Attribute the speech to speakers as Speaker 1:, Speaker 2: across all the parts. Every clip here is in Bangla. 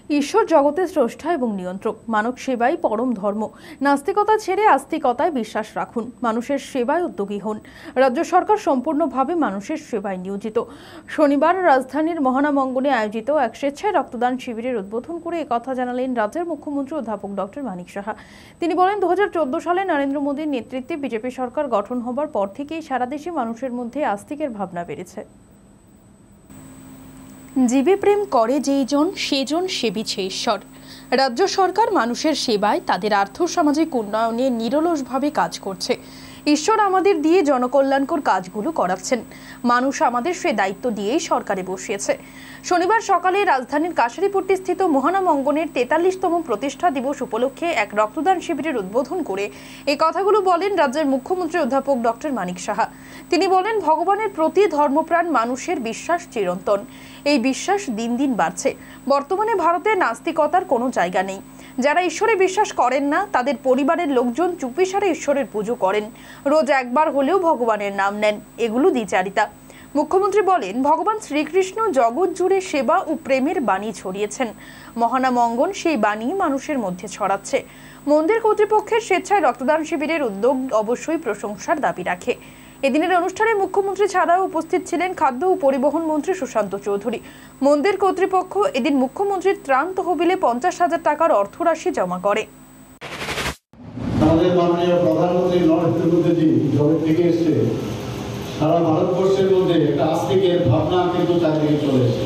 Speaker 1: ঈশ্বর জগতের স্রষ্টা এবং নিয়ন্ত্রক। মানব সেবাই পরম ধর্ম। নাস্তিকতা ছেড়ে আস্তিকতায় বিশ্বাস রাখুন। মানুষের সেবায় উদ্যোগী হন। রাজ্য সরকার সম্পূর্ণভাবে মানুষের সেবায় নিয়োজিত। শনিবার রাজধানীর মহানামঙ্গনে আয়োজিত এক স্বেচ্ছায় রক্তদান শিবিরের উদ্বোধন করে একথা জানালেন রাজ্যের মুখ্যমন্ত্রী অধ্যাপক ডক্টর মানিক সাহা। তিনি বলেন, 2014 সালে নরেন্দ্র মোদীর নেতৃত্বে বিজেপি সরকার গঠন হবার পর থেকেই সারা দেশে মানুষের মধ্যে আস্তিকের ভাবনা বেড়েছে। জীবে প্রেম করে যেইজন সেজন সেবিছে ঈশ্বর। রাজ্য সরকার মানুষের সেবায়, তাদের আর্থসামাজিক উন্নয়নে নিরলসভাবে কাজ করছে। ঈশ্বর আমাদের দিয়ে জনকল্যাণকর কাজগুলো করাচ্ছেন। মানুষ আমাদের সে দায়িত্ব দিয়েই সরকারে বসিয়েছে। শনিবার সকালে রাজধানীর কাশারিপট্টি স্থিত মহানামঙ্গনের 43তম প্রতিষ্ঠা দিবস উপলক্ষে এক রক্তদান শিবিরের উদ্বোধন করে এই কথাগুলো বলেন রাজ্যের মুখ্যমন্ত্রী অধ্যাপক ডক্টর মানিক সাহা। তিনি বলেন, ভগবানের প্রতি ধর্মপ্রাণ মানুষের বিশ্বাস চিরন্তন। এই বিশ্বাস দিন দিন বাড়ছে। বর্তমানে ভারতে নাস্তিকতার কোনো জায়গা নেই। যারা ঈশ্বরে বিশ্বাস করেন না, তাদের পরিবারের লোকজন চুপিসারে ঈশ্বরের পুজো করেন, রোজ একবার হলেও ভগবানের নাম নেন। এগুলো দ্বিচারিতা। মুখ্যমন্ত্রী বলেন, ভগবান শ্রীকৃষ্ণ জগৎ জুড়ে সেবা ও প্রেমের বাণী ছড়িয়েছেন। মহানামঙ্গন সেই বাণী মানুষের মধ্যে ছড়াচ্ছে। মন্দির কর্তৃপক্ষের স্বেচ্ছায় রক্তদান শিবিরের উদ্যোগ অবশ্যই প্রশংসার দাবি রাখে। এদিনের অনুষ্ঠানে মুখ্যমন্ত্রী ছাড়াও উপস্থিত ছিলেন খাদ্য ও পরিবহন মন্ত্রী সুশান্ত চৌধুরী। মন্দির কর্তৃপক্ষ এদিন মুখ্যমন্ত্রীর ত্রাণ তহবিলে 50,000 টাকার অর্থরাশি জমা করে।
Speaker 2: আমাদের মাননীয় প্রধানমন্ত্রী নরেন্দ্র মোদী জগৎ থেকে এসে সারা ভারতবর্ষের মধ্যে একটা আস্তিকের ভাবনা কিন্তু চারিদিকে চলে এসেছে।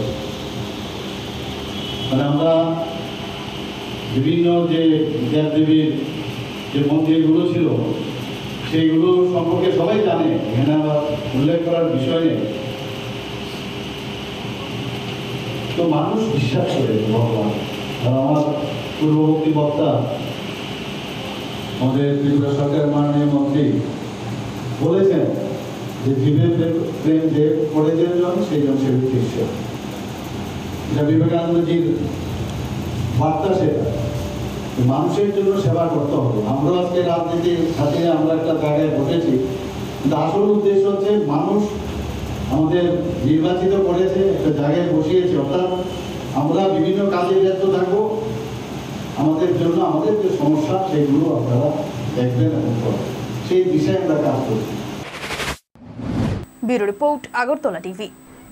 Speaker 2: মানে আমরা বিভিন্ন যে দেবদেবীর যে মন্দিরগুলো ছিল সেইগুলো সম্পর্কে সবাই জানে, এখানে আবার উল্লেখ করার বিষয় নেই। তো মানুষ বিশ্বাস করে ভগবান। আর আমার পূর্ববর্তী বক্তা আমাদের ত্রিপুরা সরকারের মাননীয় মন্ত্রী বলেছেন যে জীবে প্রেম যে করে যেজন সেইজন সেবিছে ঈশ্বর। এটা বিবেকানন্দজির বার্তা। সেটা মানুষের জন্য সেবা করতে হবে। আমরা আজকে রাজনীতির সাথে আমরা একটা জায়গায় বসেছি, কিন্তু আসল উদ্দেশ্য হচ্ছে মানুষ আমাদের নির্বাচিত করেছে, একটা জায়গায় বসিয়েছে, অর্থাৎ আমরা বিভিন্ন কাজে ব্যস্ত থাকবো। আমাদের জন্য আমাদের যে সমস্যা সেগুলো আপনারা দেখবেন এবং করবেন, সেই বিষয়ে আমরা কাজ করছি।
Speaker 1: Bureau report, Agartala TV.